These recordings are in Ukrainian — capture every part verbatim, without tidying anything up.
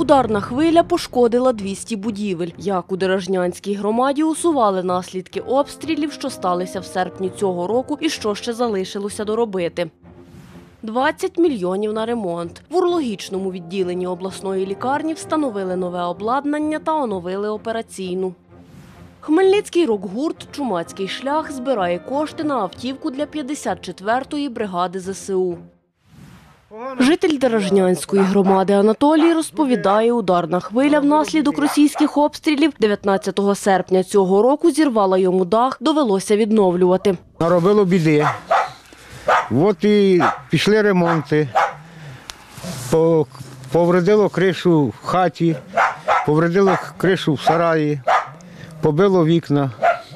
Ударна хвиля пошкодила двісті будівель. Як у Деражнянській громаді усували наслідки обстрілів, що сталися в серпні цього року і що ще залишилося доробити. двадцять мільйонів на ремонт. В урологічному відділенні обласної лікарні встановили нове обладнання та оновили операційну. Хмельницький рок-гурт «Чумацький шлях» збирає кошти на автівку для п'ятдесят четвертої бригади зе се у. Житель Деражнянської громади Анатолій розповідає, ударна хвиля внаслідок російських обстрілів дев'ятнадцятого серпня цього року зірвала йому дах, довелося відновлювати. Наробило біди. От і пішли ремонти, повредило кришу в хаті, повредило кришу в сараї, побило вікна,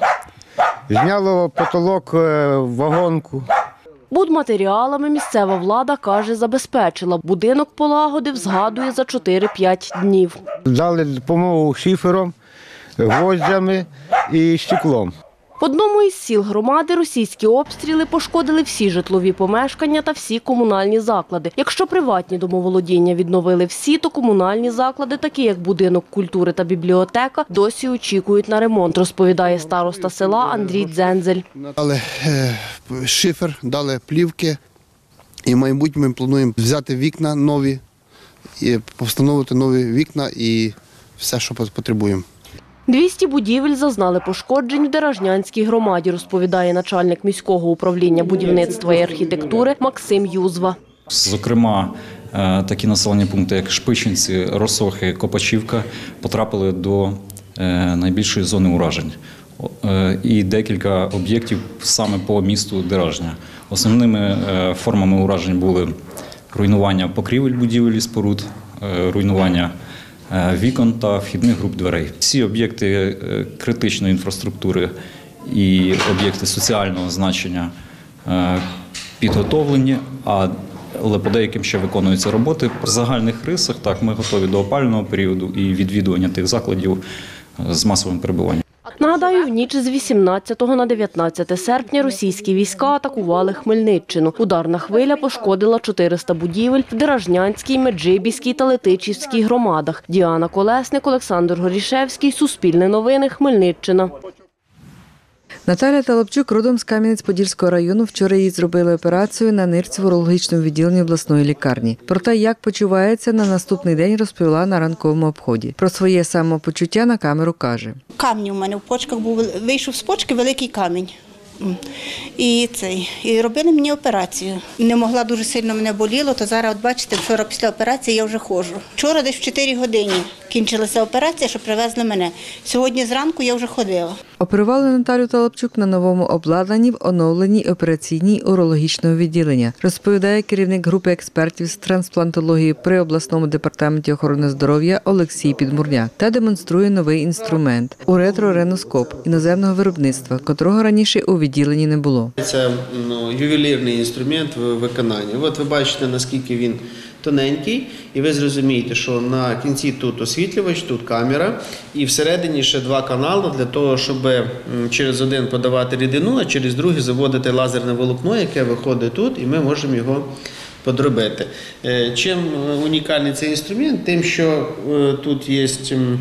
зняло потолок вагонку. Будматеріалами місцева влада, каже, забезпечила. Будинок полагодив, згадує, за чотири-п'ять днів. Дали допомогу шифером, гвоздями і стеклом. В одному із сіл громади російські обстріли пошкодили всі житлові помешкання та всі комунальні заклади. Якщо приватні домоволодіння відновили всі, то комунальні заклади, такі як будинок культури та бібліотека, досі очікують на ремонт, розповідає староста села Андрій Дзензель. Дали шифер, дали плівки і в майбутньому ми плануємо взяти вікна нові, і встановити нові вікна і все, що потребуємо. двісті будівель зазнали пошкоджень в Деражнянській громаді, розповідає начальник міського управління будівництва і архітектури Максим Юзва. Зокрема, такі населені пункти, як Шпичинці, Росохи, Копачівка, потрапили до найбільшої зони уражень. І декілька об'єктів саме по місту Деражня. Основними формами уражень були руйнування покрівель будівель і споруд, руйнування вікон та вхідних груп дверей. Всі об'єкти критичної інфраструктури і об'єкти соціального значення підготовлені, але по деяким ще виконуються роботи. В загальних рисах так, ми готові до опалювального періоду і відвідування тих закладів з масовим перебуванням. Нагадаю, в ніч з вісімнадцятого на дев'ятнадцяте серпня російські війська атакували Хмельниччину. Ударна хвиля пошкодила чотириста будівель в Деражнянській, Меджибіській та Летичівській громадах. Діана Колесник, Олександр Горішевський, Суспільне новини, Хмельниччина. Наталя Талапчук родом з Кам'янець-Подільського району. Вчора їй зробили операцію на нирці в урологічному відділенні обласної лікарні. Про те, як почувається, на наступний день розповіла на ранковому обході. Про своє самопочуття на камеру каже. Камінь у мене в почках був, вийшов з почки великий камінь. І цей, і робили мені операцію. Не могла, дуже сильно мене боліло, то зараз, от бачите, вчора після операції я вже ходжу. Вчора десь в чотири години кінчилася операція, що привезли мене. Сьогодні зранку я вже ходила. Оперували Наталю Талапчук на новому обладнанні в оновленій операційній урологічного відділення, розповідає керівник групи експертів з трансплантології при обласному департаменті охорони здоров'я Олексій Підмурняк та демонструє новий інструмент – уретрореноскоп іноземного виробництва, котрого раніше у відділенні не було. Це ну, ювелірний інструмент в виконанні. От ви бачите, наскільки він тоненький, і ви зрозумієте, що на кінці тут освітлювач, тут камера, і всередині ще два канали для того, щоб через один подавати рідину, а через другий заводити лазерне волокно, яке виходить тут, і ми можемо його подробити. Чим унікальний цей інструмент? Тим, що тут є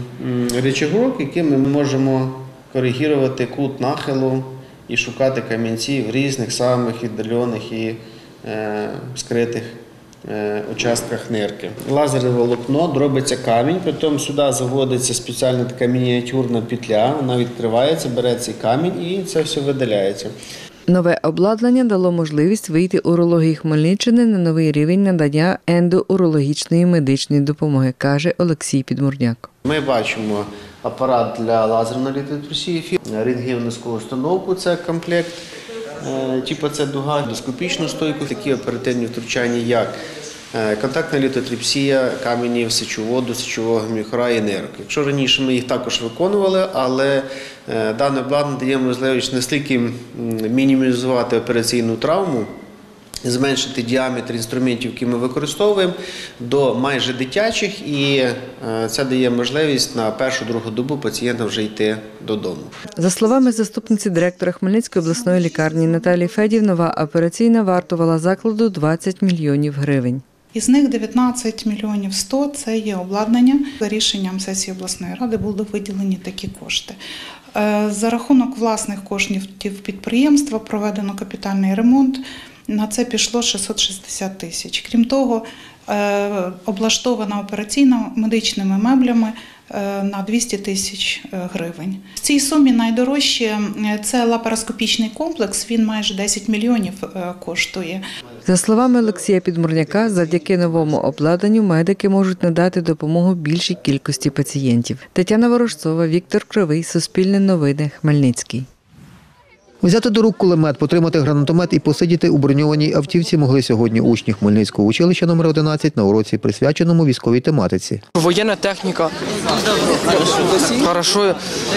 рычажок, яким ми можемо коригувати кут нахилу і шукати камінці в різних самих віддалених і е, скритих е, участках нирки. Лазерне волокно, дробиться камінь, потім сюди заводиться спеціальна така мініатюрна петля, вона відкривається, бере цей камінь і це все видаляється. Нове обладнання дало можливість вийти урології Хмельниччини на новий рівень надання ендоурологічної медичної допомоги, каже Олексій Підмурняк. Ми бачимо апарат для лазерної літотріпсії, рентгенівську установку, це комплект, типу це дуга, ендоскопічну стойку, такі оперативні втручання, як контактна літотріпсія каменів сечоводу, сечового міхура і нирок. Якщо раніше ми їх також виконували, але дане обладнання дає можливість не стільки мінімізувати операційну травму, зменшити діаметр інструментів, які ми використовуємо, до майже дитячих, і це дає можливість на першу-другу добу пацієнта вже йти додому. За словами заступниці директора Хмельницької обласної лікарні Наталії Федів, нова операційна вартувала закладу двадцять мільйонів гривень. Із них дев'ятнадцять мільйонів сто – це є обладнання. За рішенням сесії обласної ради були виділені такі кошти. За рахунок власних коштів підприємства проведено капітальний ремонт. На це пішло шістсот шістдесят тисяч. Крім того, облаштована операційна медичними меблями на двісті тисяч гривень. В цій сумі найдорожче – це лапароскопічний комплекс, він майже десять мільйонів коштує. За словами Олексія Підмурняка, завдяки новому обладнанню медики можуть надати допомогу більшій кількості пацієнтів. Тетяна Ворожцова, Віктор Кривий, Суспільне новини, Хмельницький. Взяти до рук кулемет, потримати гранатомет і посидіти у броньованій автівці могли сьогодні учні Хмельницького училища номер одинадцять на уроці, присвяченому військовій тематиці. Воєнна техніка хорошо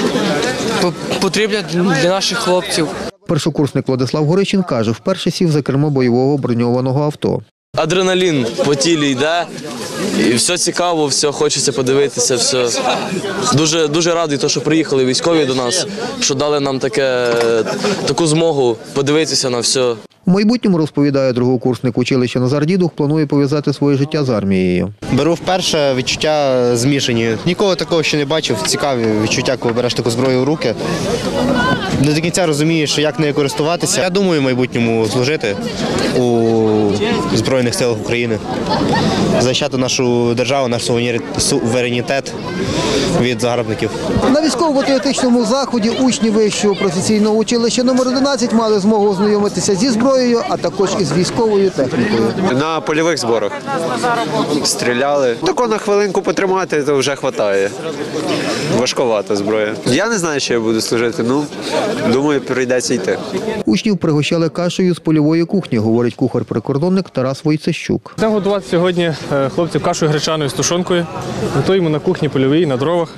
потрібна для наших хлопців. Першокурсник Владислав Горичин каже, вперше сів за кермо бойового броньованого авто. Адреналін по тілі йде, і все цікаво, все хочеться подивитися, все. Дуже, дуже радий, що приїхали військові до нас, що дали нам таке, таку змогу подивитися на все. У майбутньому, розповідає другокурсник училища Назар Дідух, планує пов'язати своє життя з армією. Беру вперше, відчуття змішані. Ніколи такого ще не бачив. Цікаві відчуття, коли береш таку зброю в руки. Не до кінця розумієш, як нею користуватися. Я думаю в майбутньому служити у Збройних силах України, захищати нашу державу, наш суверенітет від загарбників. На військово-патріотичному заході учні вищого професійного училища номер одинадцять мали змогу ознайомитися зі зброєю, а також із військовою технікою. На польових зборах стріляли. Тако на хвилинку потримати, то вже вистачає. Важковата зброя. Я не знаю, що я буду служити, ну, думаю, прийдеться йти. Учнів пригощали кашею з польової кухні, говорить кухар-прикордонник Тарас Войцещук. Будемо готувати сьогодні хлопців кашею гречаною з тушонкою. Готуємо на кухні польовій, на дровах.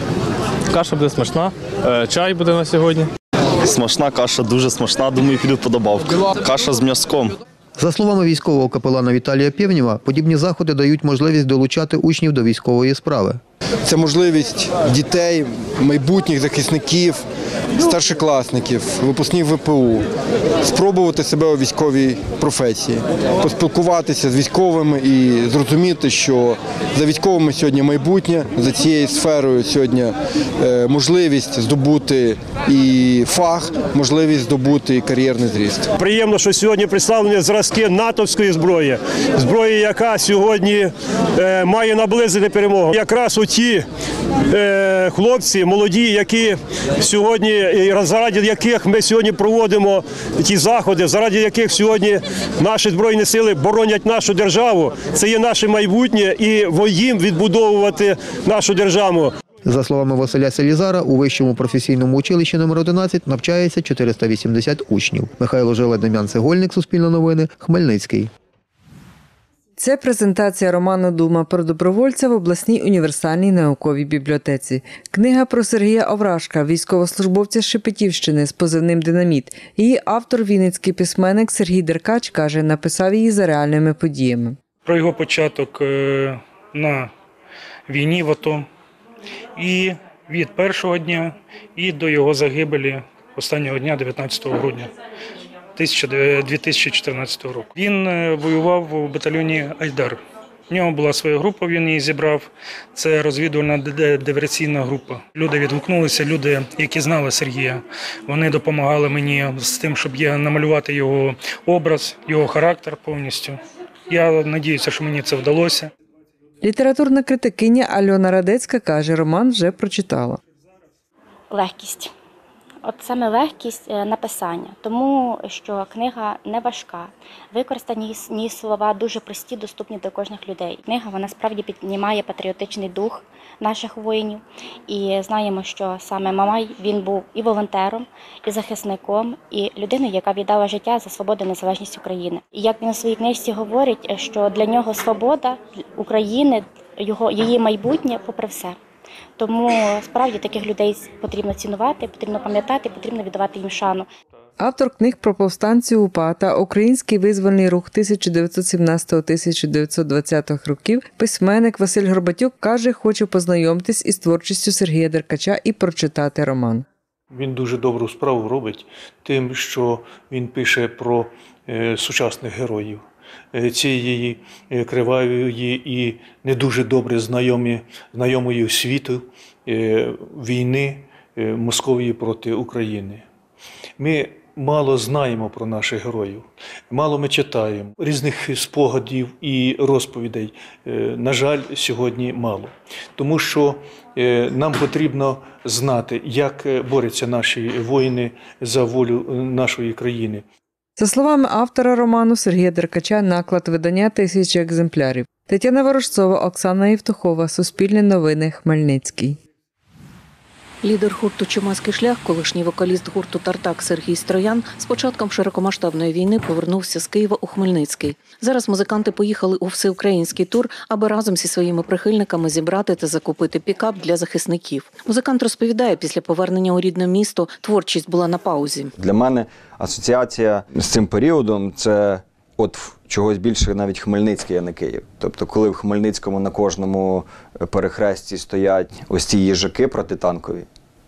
Каша буде смачна, чай буде на сьогодні. Смачна каша, дуже смачна, думаю, підуть по добавку. Каша з м'язком. За словами військового капелана Віталія Пєвнєва, подібні заходи дають можливість долучати учнів до військової справи. Це можливість дітей, майбутніх захисників, старшокласників, випускників ве пе у спробувати себе у військовій професії, поспілкуватися з військовими і зрозуміти, що за військовими сьогодні майбутнє, за цією сферою сьогодні можливість здобути і фах, можливість здобути і кар'єрний зріст. Приємно, що сьогодні представлені зразки натовської зброї, зброї, яка сьогодні має наблизити перемогу. Якраз оті е, хлопці молоді, які сьогодні, заради яких ми сьогодні проводимо ті заходи, заради яких сьогодні наші Збройні сили боронять нашу державу, це є наше майбутнє і їм відбудовувати нашу державу. За словами Василя Селізара, у вищому професійному училищі номер одинадцять навчається чотириста вісімдесят учнів. Михайло Жиле, Дем'ян Цегольник, Суспільне новини, Хмельницький. Це презентація роману «Дума про добровольця» в обласній універсальній науковій бібліотеці. Книга про Сергія Овражка, військовослужбовця з Шепетівщини з позивним «Динаміт». Її автор, вінницький письменник Сергій Деркач, каже, написав її за реальними подіями. Про його початок на війні в АТО і від першого дня і до його загибелі останнього дня, дев'ятнадцятого грудня дві тисячі чотирнадцятого року. Він воював у батальйоні «Айдар». В нього була своя група, він її зібрав. Це розвідувальна диверсійна група. Люди відгукнулися, люди, які знали Сергія. Вони допомагали мені з тим, щоб я намалювати його образ, його характер повністю. Я сподіваюся, що мені це вдалося. Літературна критикиня Альона Радецька каже, роман вже прочитала. Легкість. От саме легкість написання, тому що книга не важка, використані її слова дуже прості, доступні до кожних людей. Книга, вона справді піднімає патріотичний дух наших воїнів. І знаємо, що саме Мамай, він був і волонтером, і захисником, і людиною, яка віддала життя за свободу і незалежність України. І як він у своїй книжці говорить, що для нього свобода України, його, її майбутнє попри все. Тому справді таких людей потрібно цінувати, потрібно пам'ятати, потрібно віддавати їм шану. Автор книг про повстанців УПА та Український визвольний рух тисяча дев'ятсот сімнадцятого - тисяча дев'ятсот двадцятого років, письменник Василь Горбатюк каже, хоче познайомитись із творчістю Сергія Деркача і прочитати роман. Він дуже добру справу робить тим, що він пише про е, сучасних героїв. цієї кривавої і не дуже добре знайомі, знайомої світу війни Московії проти України. Ми мало знаємо про наших героїв, мало ми читаємо. Різних спогадів і розповідей, на жаль, сьогодні мало. Тому що нам потрібно знати, як борються наші воїни за волю нашої країни. За словами автора роману Сергія Деркача, наклад видання тисячі екземплярів. Тетяна Ворожцова, Оксана Євтухова, Суспільне новини, Хмельницький. Лідер гурту «Чумацький шлях», колишній вокаліст гурту «Тартак» Сергій Строян з початком широкомасштабної війни повернувся з Києва у Хмельницький. Зараз музиканти поїхали у всеукраїнський тур, аби разом зі своїми прихильниками зібрати та закупити пікап для захисників. Музикант розповідає, після повернення у рідне місто творчість була на паузі. Для мене асоціація з цим періодом – це от чогось більше навіть Хмельницький, а не Київ. Тобто, коли в Хмельницькому на кожному перехресті стоять ось ці їжаки протитанкові,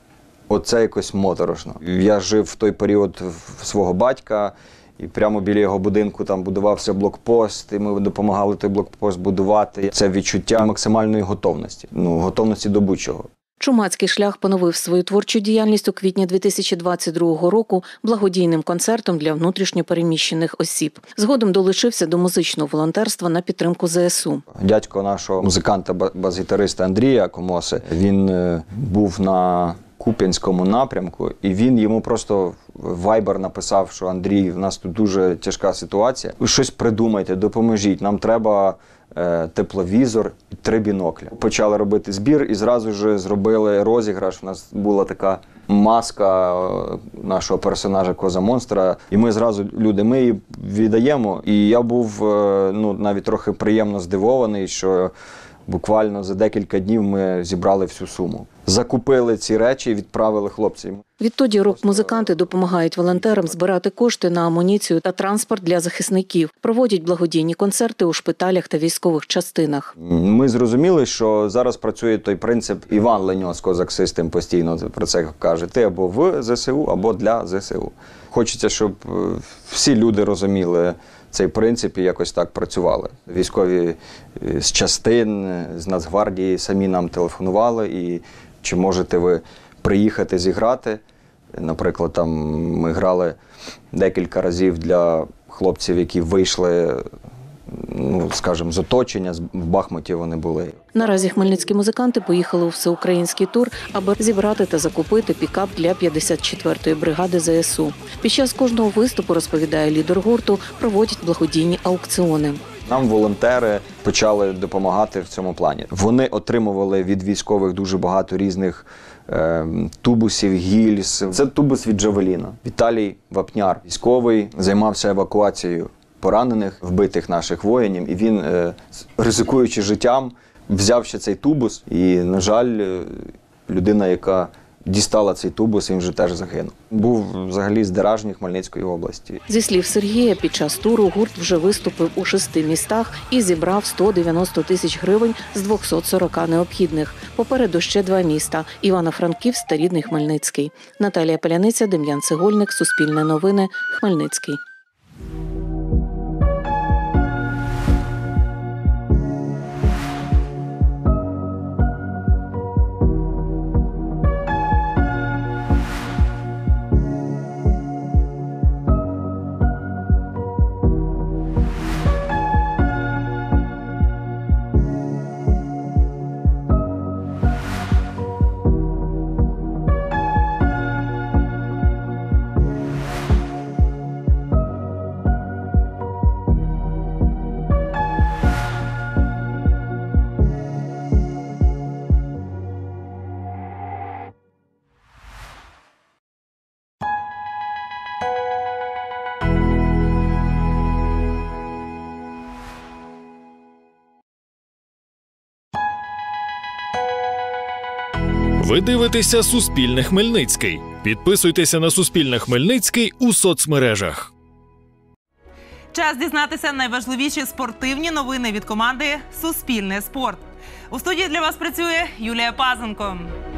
оце якось моторошно. Я жив в той період в свого батька, і прямо біля його будинку там будувався блокпост, і ми допомагали той блокпост будувати. Це відчуття максимальної готовності, ну, готовності до будь-чого. «Чумацький шлях» поновив свою творчу діяльність у квітні дві тисячі двадцять другого року благодійним концертом для внутрішньопереміщених осіб. Згодом долучився до музичного волонтерства на підтримку зе ес у. Дядько нашого музиканта, бас-гітариста Андрія Комоси, він був на Куп'янському напрямку, і він йому просто в вайбер написав, що Андрій, в нас тут дуже тяжка ситуація, ви щось придумайте, допоможіть, нам треба тепловізор і три бінокля. Почали робити збір і зразу ж зробили розіграш. У нас була така маска нашого персонажа Коза-монстра. І ми зразу, люди, ми її віддаємо. І я був ну, навіть трохи приємно здивований, що буквально за декілька днів ми зібрали всю суму. Закупили ці речі і відправили хлопцям. Відтоді рок-музиканти допомагають волонтерам збирати кошти на амуніцію та транспорт для захисників. Проводять благодійні концерти у шпиталях та військових частинах. Ми зрозуміли, що зараз працює той принцип, Іван Леньо з Козак Систем постійно про це каже, ти або в зе ес у, або для зе ес у. Хочеться, щоб всі люди розуміли цей принцип і якось так працювали. Військові з частин, з Нацгвардії самі нам телефонували, і чи можете ви приїхати зіграти. Наприклад, там ми грали декілька разів для хлопців, які вийшли, ну, скажімо, з оточення, в Бахмуті вони були. Наразі хмельницькі музиканти поїхали у всеукраїнський тур, аби зібрати та закупити пікап для п'ятдесят четвертої бригади зе ес у. Під час кожного виступу, розповідає лідер гурту, проводять благодійні аукціони. Нам волонтери почали допомагати в цьому плані. Вони отримували від військових дуже багато різних е, тубусів, гільз. Це тубус від Джавеліна. Віталій Вапняр, військовий, займався евакуацією поранених, вбитих наших воїнів. І він, е, ризикуючи життям, взяв ще цей тубус. І, на жаль, людина, яка дістала цей тубус, він вже теж загинув. Був взагалі з Деражні Хмельницької області. Зі слів Сергія, під час туру гурт вже виступив у шести містах і зібрав сто дев'яносто тисяч гривень з двохсот сорока необхідних. Попереду ще два міста – Івано-Франківськ та рідний Хмельницький. Наталія Паляниця, Дем'ян Цегольник, Суспільне новини, Хмельницький. Ви дивитеся «Суспільне Хмельницький». Підписуйтеся на «Суспільне Хмельницький» у соцмережах. Час дізнатися найважливіші спортивні новини від команди «Суспільне спорт». У студії для вас працює Юлія Пазенко.